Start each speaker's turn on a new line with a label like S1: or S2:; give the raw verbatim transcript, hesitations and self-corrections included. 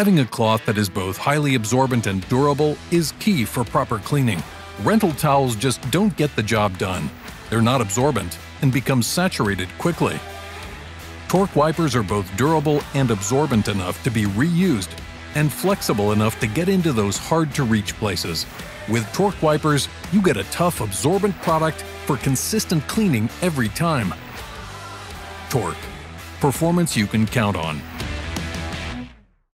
S1: Having a cloth that is both highly absorbent and durable is key for proper cleaning. Rental towels just don't get the job done. They're not absorbent and become saturated quickly. Tork wipers are both durable and absorbent enough to be reused and flexible enough to get into those hard-to-reach places. With Tork wipers, you get a tough, absorbent product for consistent cleaning every time. Tork. Performance you can count on.